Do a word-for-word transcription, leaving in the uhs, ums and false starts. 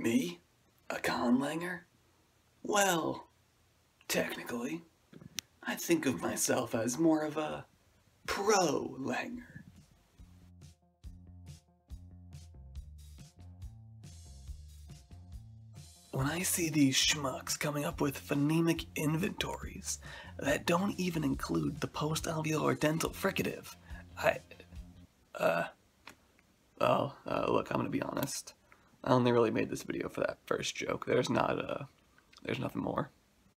Me? A conlanger? Well, technically, I think of myself as more of a pro-langer. When I see these schmucks coming up with phonemic inventories that don't even include the post-alveolar dental fricative, I... Uh... Well, uh, look, I'm gonna be honest. I only really made this video for that first joke. There's not, uh... There's nothing more.